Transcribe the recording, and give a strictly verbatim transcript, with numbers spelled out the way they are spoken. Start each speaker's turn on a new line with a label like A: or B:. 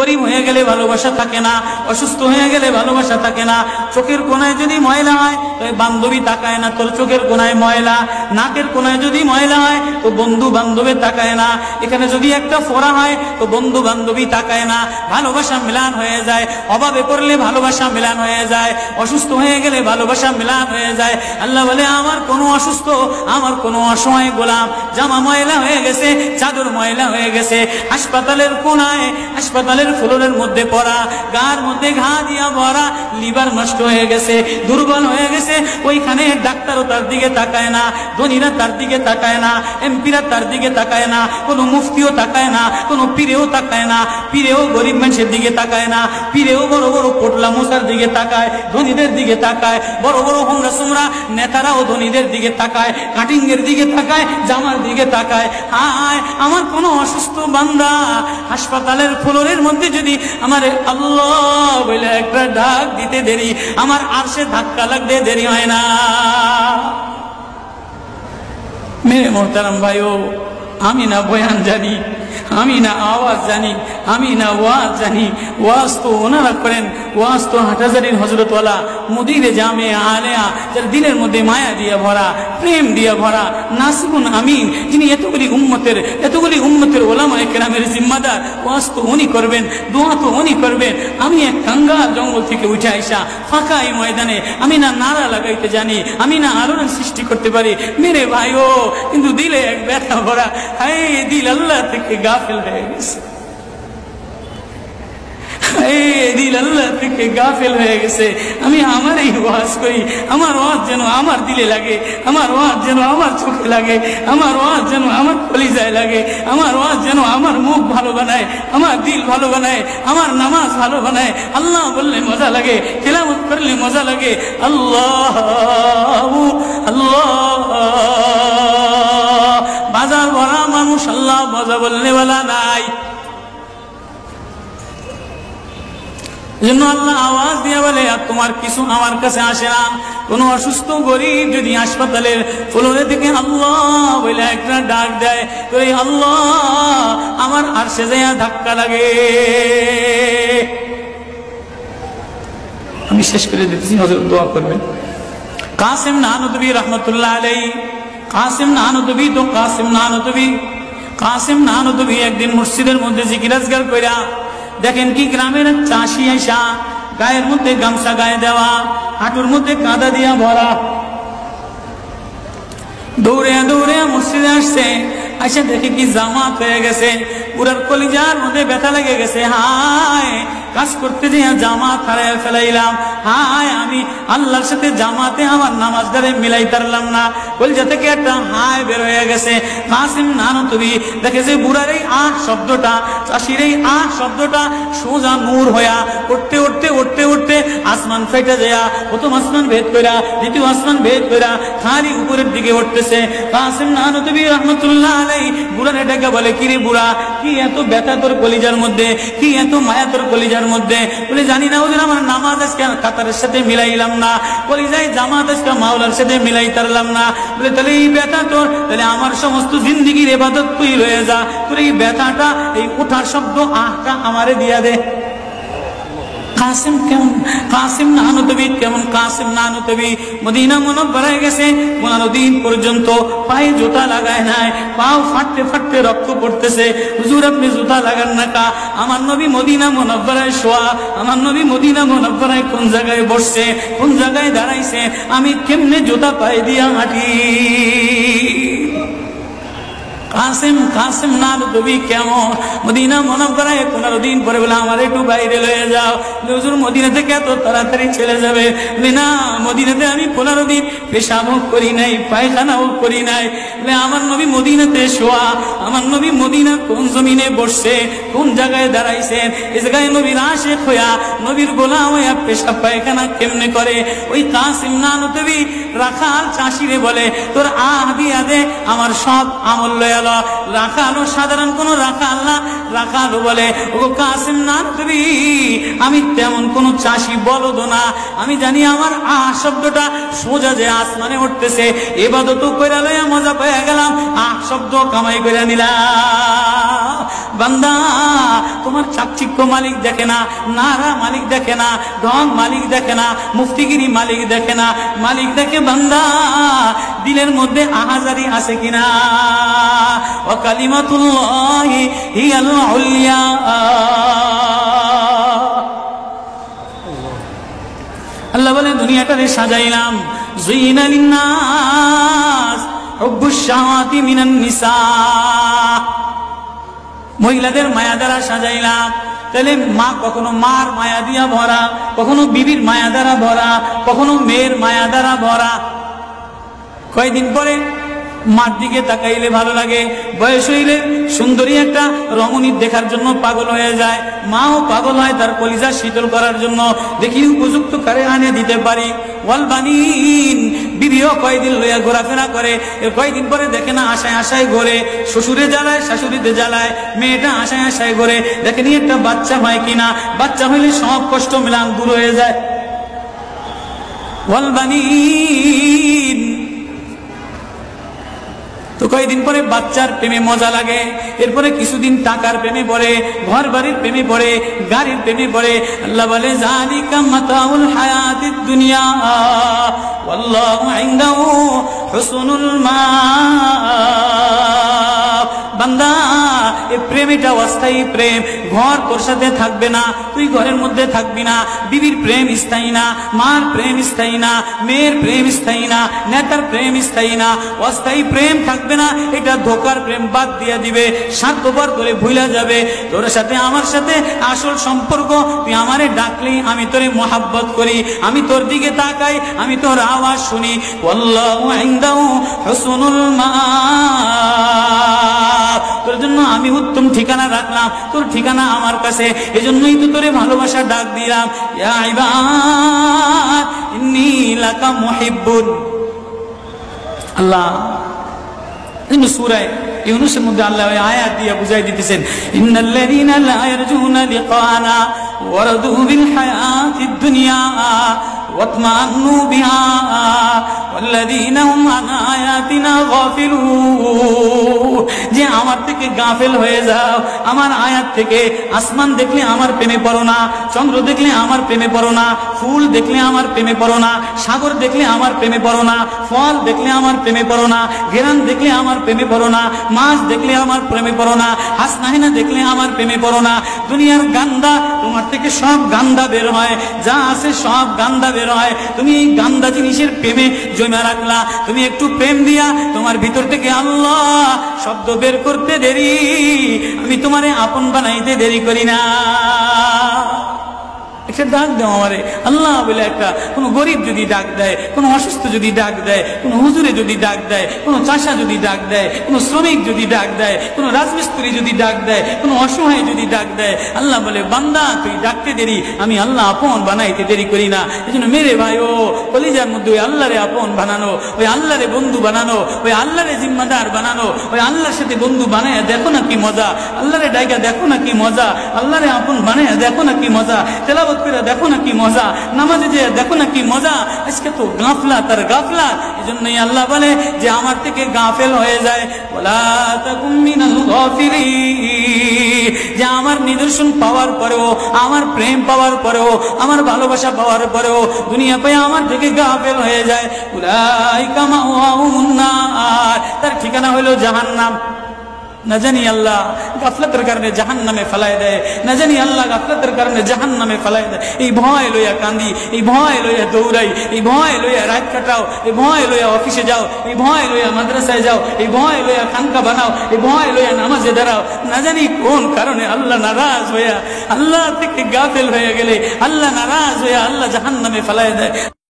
A: গরিব হয়ে গেলে ভালোবাসা থাকে না, অসুস্থ হয়ে গেলে ভালোবাসা থাকে না। চোখের কোনায় যদি ময়লা হয় তো বান্ধবী তাকায় না, তোর চোখের কোনায় ময়লা। নাকের কোনায় যদি ময়লা হয় তো বন্ধু বান্ধবে তাকায় না। এখানে যদি একটা ফোড়া হয় তো বন্ধু বান্ধবী তাকায় না। ভালোবাসা মিলান হয়ে যায়, অভাবে পড়লে ভালোবাসা মিলান হয়ে যায়, অসুস্থ হয়ে গেলে ভালোবাসা মিলান হয়ে যায়। আল্লাহ বলে আমার কোনো অসুস্থ, আমার কোনো অসহায় গোলাম জামা ময়লা হয়ে গেছে, চাদর ময়লা হয়ে গেছে, হাসপাতালের কোনায় হাসপাতালের ফ্লোরের মধ্যে পড়া, গার মধ্যে ঘা দিয়া ভরা, লিভার নষ্ট হয়ে গেছে, দুর্বল হয়ে গেছে, ওইখানে ডাক্তারও তার দিকে তাকায় না, ধনীরা তার দিকে তাকায় না, এমপিরা তার দিকে তাকায় না, কোনো মুফতিও তাকায় না, কোনো পীরেও তাকায় না, পীরেও গরিব মানুষের দিকে তাকায় না, পীরেও বড় বড় পোটলা মশার দিকে তাকায়, ধনীদের দিকে তাকায়, বড় বড় হোমরা সোমরা নেতারাও ধনীদের দিকে তাকায়, কাটিং এর দিকে তাকায়, জামার দিকে তাকায়। হায় আমার কোনো অসুস্থ বান্দা হাসপাতালের ফ্লোরের মধ্যে যদি আমার আল্লাহ বলে একটা ডাক দিতে দেরি, আমার আরশে ধাক্কা লাগতে দেরি হয় না। মেরে মোহতারাম ভাইও, আমি না বয়ান জানি, আমি না আওয়াজ জানি, আমি না ওয়াজ জানি, ওয়াজ তো ওনারা করেন, ওয়াজ তো হাটহাজারীর হযরতওয়ালা মুদিরে জামে আলেয়া, যার দিলের মধ্যে মায়া দিয়ে ভরা, প্রেম দিয়ে ভরা, নাসিকুন আমিন, যিনি এতগুলি উম্মতের এতগুলি উম্মতের ওলামায়ে কেরামের জিম্মাদার, ওয়াজ তো উনি করবেন, দোয়া তো উনি করবেন। আমি এক কাঙ্গাল জঙ্গল থেকে উঠে আইসা ফাঁকা এই ময়দানে আমি না নারা লাগাইতে জানি, আমি না আলোড়ন সৃষ্টি করতে পারি। মেরে ভাইও, কিন্তু দিলে এক ব্যথা ভরা, হায় দিল আল্লাহ থেকে গাফিল হয়ে গেছে, দিল আল্লাহ থেকে গাফিল হয়ে গেছে। আমি আমার এই ওয়াজ করি, আমার ওয়াজ যেন আমার দিলে লাগে, আমার ওয়াজ যেন আমার চোখে লাগে, আমার ওয়াজ যেন আমার কলিজায় লাগে, আমার ওয়াজ যেন আমার মুখ ভালো বানায়, আমার দিল ভালো বানায়, আমার নামাজ ভালো বানায়। আল্লাহ বললে মজা লাগে, তেলাওয়াত করলে মজা লাগে। আল্লাহ আল্লাহ, বাজার ভরা মানুষ, আল্লাহ মজা বললে বলা নাই। জন্য আল্লাহ আওয়াজ দিয়ে বলে, আর তোমার কিছু আমার কাছে আসে না। কোন অসুস্থ গরিব যদি হাসপাতালের ফ্লোরে থেকে আল্লাহ বলে একটা ডাক দেয়, তো এই আল্লাহ আমার আরশে যাইয়া ধাক্কা লাগে। আমি শেষ করে দিতেছি, হযরত দোয়া করবেন। কাসিম নানুতুবি রহমতুল্লাহ আলাইহি, কাসিম নানুতুবি তো কাসিম নানুতুবি কাসিম নানুতুবি একদিন মসজিদের মধ্যে জিকির আজকার কইরা দেখেন কি গ্রামের চাষি আইসা গায়ের মধ্যে গামছা গায়ে দেওয়া, হাঁটুর মধ্যে কাদা দিয়া ভরা, দৌড়ে দৌড়ে মসজিদে আসছে। আইসা দেখে কি জামাত হয়ে গেছে, পুরার কলিজার মধ্যে ব্যথা লেগে গেছে। হায় কাজ করতে যে জামাত হারায় ফেলাইলাম, হায় আমি আল্লাহর সাথে জামাতে আমার নামাজদারে মিলাই পারলাম না। কলিজা থেকে একটা হায় বের হয়ে গেছে। কাসিম নানুতুবি দেখে যে বুড়ার এই আহ শব্দটা, চাষির এই আহ শব্দটা সোজা নূর হইয়া উঠতে উঠতে উঠতে উঠতে আসমান ফেটে যায়, প্রথম আসমান ভেদ কইরা দ্বিতীয় আসমান ভেদ কইরা খালি উপরের দিকে উঠতেছে। কাসিম নানুতুবি রহমতুল্লাহ আলাইহি বুড়ারে ডেকে বলে, কিরে বুড়া, কি এত ব্যথা তোর কলিজার মধ্যে, কি এত মায়া তোর কলিজার মধ্যে? বলে জানি না ওদের আমার নামাজ আজকে কাতারের সাথে মিলাইলাম না, কলিজায় জামাত আজকে মাওলার সাথে মিলাই তারলাম না। বলে তাহলে এই ব্যথা তোর, তাহলে আমার সমস্ত জিন্দিগির ইবাদত তুই রয়ে যা, তোর এই ব্যথাটা, এই ওঠার শব্দ আহটা আমারে দিয়া দে। কাসিম কেমন, কাসিম নানুতুবি কেমন, কাসিম নানুতুবি মদিনা মুনাওয়ারায় গেছে, পনেরো দিন পর্যন্ত পায়ে জুতা লাগায় নাই, পাও ফাটতে ফাটতে রক্ত পড়তেছে। হুজুর আপনি জুতা লাগান না কা? আমার নবী মদিনা মুনাওয়ারায় শোয়া, আমার নবী মদিনা মুনাওয়ারায় কোন জায়গায় বসছে, কোন জায়গায় দাঁড়াইছে, আমি কেমনে জুতা পায়ে দিয়া হাঁটি? কাসিম কাসিম নানুতুবি কেমন মদিনা মুনাওয়ারায় পনেরো দিন পরে বলে, আমার একটু বাইরে লয়ে যাও। হুজুর মদিনা থেকে এত তাড়াতাড়ি চলে যাবে? বলে না, মদিনাতে আমি পনেরো দিন পেশাবও করি নাই, পায়খানাও করি নাই। বলে আমার নবী মদিনাতে শোয়া, আমার নবী মদিনা কোন জমিনে বসছে, কোন জায়গায় দাঁড়াইছেন, এই জায়গায় নবীর আশিক হইয়া নবীর গোলাম হইয়া পেশাব পায়খানা কেমনে করে? ওই কাসিম নানুতুবি রাখাল চাষিরে বলে, তোর আহ দিয়া দে, আমার সব আমল লয়া গেল। রাখালো সাধারণ কোন রাখাল না, রাখালো বলে ও কাসিম নানবী, আমি তেমন কোন চাষি বলদ না, আমি জানি আমার আ শব্দটা সোজা যে আসমানে উঠতেছে, ইবাদত কইরা লইয়া মজা পেয়ে গেলাম, আ শব্দ কামাই করে নিলাম। বান্দা তোমার চাকচিক্য মালিক দেখে না, নারা মালিক দেখে না, ঢং মালিক দেখে না, মুফতিগিরি মালিক দেখে না, মালিক দেখে বান্দা দিলের মধ্যে আহাজারি আছে কিনা। ওয়া কালিমাতুল্লাহি হিয়াল উলিয়া। আল্লাহ বলে দুনিয়াটারে সাজাইলাম, যুইনা লিন্নাস হুব্বুশ শাহাওয়াতি মিনান নিসা, মহিলাদের মায়া দ্বারা সাজাইলাম। তাহলে মা কখনো মার মায়া দিয়া ভরা, কখনো বিবির মায়া দ্বারা ভরা, কখনো মেয়ের মায়া দ্বারা ভরা। কয়েকদিন পরে মার দিকে তাকাইলে ভালো লাগে, বয়স হইলে সুন্দরী একটা রমণী দেখার জন্য পাগল হয়ে যায়, মাও পাগল হয় তার কলিজা শীতল করার জন্য, দেখি উপযুক্ত কারে আনে দিতে পারি। ওয়াল বানিন, বিবিও কয়েকদিন লইয়া ঘোরাফেরা করে, কয়েকদিন পরে দেখে না আশায় আশায় ঘোরে, শ্বশুরে জ্বালায় শাশুড়িতে জ্বালায়, মেয়েটা আশায় আশায় ঘোরে, দেখেনি একটা বাচ্চা হয় কিনা, বাচ্চা হইলে সব কষ্ট মিলান দূর হয়ে যায়। ওয়াল বানিন, তো কয়েকদিন পরে বাচ্চার প্রেমে মজা লাগে, এরপরে কিছুদিন টাকার প্রেমে পড়ে, ঘর বাড়ির প্রেমে পড়ে, গাড়ির প্রেমে পড়ে। আল্লাহ বলে যালিকা মাতাউল হায়াতিদ দুনিয়া ওয়াল্লাহু ইনদাহু হুসনুল মাআব। বান্দা এই প্রেম এটা অস্থায়ী প্রেম, ঘর তোর সাথে থাকবে না, তুই ঘরের মধ্যে থাকবি না, বিবির প্রেম স্থায়ী না, মার প্রেম স্থায়ী না, মেয়ের প্রেম স্থায়ী না, নেতার প্রেম স্থায়ী না, অস্থায়ী প্রেম থাকবে না। এটা ধোকার প্রেম বাদ দিয়ে দিবে, স্বার্থপর করে ভুলা যাবে। তোর সাথে আমার সাথে আসল সম্পর্ক, তুই আমারে ডাকলি আমি তোরে মোহাব্বত করি, আমি তোর দিকে তাকাই, আমি তোর আওয়াজ শুনি। আল্লাহু ইনদাহু হুসনুল মাআব, তোর জন্য আমি উত্তম ঠিকানা রাখলাম, তোর ঠিকানা আমার কাছে, এজন্যই তো তোরে ভালোবাসা ডাক দিলাম। ইয়া ইবাদ ইন্নী লাকা মুহিব্বুন। আল্লাহ সূরা ইউনূসের মধ্যে আল্লাহ আয়াত দিয়ে বুঝাই দিতেছেন, ইন্নাল্লাযীনা লা ইয়ারজুনা লিকানা ওয়ারাদু বিল হায়াতিদ দুনিয়া ওয়াতমান্নু বিহা ওয়াল্লাযীনা হুম আন আয়াতিনা গাফিলুন। যে আমার থেকে গাফেল হয়ে যাও, আমার আয়াত থেকে। আসমান দেখলে আমার প্রেমে পড়ো না, চন্দ্র দেখলে আমার প্রেমে পড়ো না, ফুল দেখলে আমার প্রেমে পড়ো না, সাগর দেখলে আমার প্রেমে পড়ো না, ফল দেখলে আমার প্রেমে পড়ো না, ঘেরান দেখলে আমার প্রেমে পড়ো না, মাছ দেখলে আমার প্রেমে পড়ো না, হাসনাহিনা দেখলে আমার প্রেমে পড়ো না। দুনিয়ার গান্দা, তোমার থেকে সব গান্দা বের হয়, যা আছে সব গান্দা বের হয়। তুমি এই গান্দা জিনিসের প্রেমে জমা রাখলা, তুমি একটু প্রেম দিয়া তোমার ভিতর থেকে আল্লাহ শব্দ বের করতে দেরি, আমি তোমারে আপন বানাইতে দেরি করি না। একটা ডাক দাও আমারে আল্লাহ বলে, একটা কোনো গরিব যদি ডাক দেয়, কোনো অসুস্থ যদি ডাক দেয়, কোনো হুজুরে যদি ডাক দেয়, কোনো চাষা যদি ডাক দেয়, কোনো শ্রমিক যদি ডাক দেয়, কোনো রাজমিস্ত্রি যদি ডাক দেয়, কোনো অসহায় যদি ডাক দেয়, আল্লাহ বলে বান্দা তুই ডাকতে দেরি, আমি আল্লাহ আপন বানাইতে দেরি করি না। এই জন্য মেরে ভাই ও কলিজার মধ্যে ওই আল্লাহরে আপন বানানো, ওই আল্লাহরে বন্ধু বানানো, ওই আল্লাহরে জিম্মাদার বানানো, ওই আল্লাহর সাথে বন্ধু বানায় দেখো না কি মজা, আল্লাহরে ডাইকা দেখো না কি মজা, আল্লাহরে আপন বানায় দেখো না কি মজা, তেলাওয়াত করে দেখো না কি মজা, নামাজে যে দেখো না কি মজা। আজকে তো গাফলা তার গাফলা, এজন্যই আল্লাহ বলে যে আমার থেকে গাফেল হয়ে যায়, ওয়ালা তাকুম মিনাল গাফিলিন। যে আমার নিদর্শন পাওয়ার পরেও, আমার প্রেম পাওয়ার পরেও, আমার ভালোবাসা পাওয়ার পরেও দুনিয়া পেয়ে আমার থেকে গাফেল হয়ে যায়, উলাইকা মাওয়াহুমুন নার, তার ঠিকানা হলো জাহান্নাম। না জানি আল্লাহ গাফলতের কারণে জাহান্নামে ফেলায় দেয়, না জানি আল্লাহ গাফলতের কারণে জাহান্নামে ফেলায় দেয়। এই ভয় লইয়া কান্দি, এই ভয় লইয়া দৌড়াই, এই ভয় লইয়া রাত কাটাও, এই ভয় লইয়া অফিসে যাও, এই ভয় লইয়া মাদ্রাসায় যাও, এই ভয় লইয়া খানকা বানাও, এই ভয় লইয়া নামাজে দাঁড়াও। না জানি কোন কারণে আল্লাহ নারাজ হইয়া, আল্লাহ থেকে গাফেল হয়ে গেলে আল্লাহ নারাজ হইয়া আল্লাহ জাহান্নামে ফেলায় দেয়।